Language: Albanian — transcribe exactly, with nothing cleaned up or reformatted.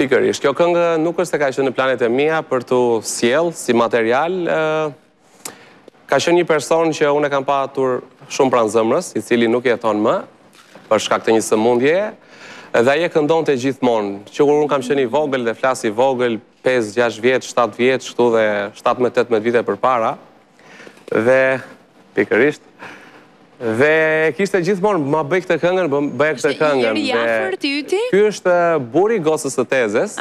Pikërisht, kjo këngë nuk është se ka qenë në planet e mia për të sjell si material. Ka qenë një person që unë e kam patur shumë pranë zemrës, i cili nuk jeton më, për shkak të një sëmundje, dhe ai e këndonte gjithmonë. Që kur unë kam qenë i vogël dhe flas i vogël, pesë, gjashtë vjeç, shtatë vjeç, kështu dhe shtatëmbëdhjetë tetëmbëdhjetë vite përpara, dhe pikërisht dhe kishte gjithmonë ma bëj këtë këngën, bëj këtë këngën. Jeri i afërt i yti? Ky është burri i gocës së Tezës.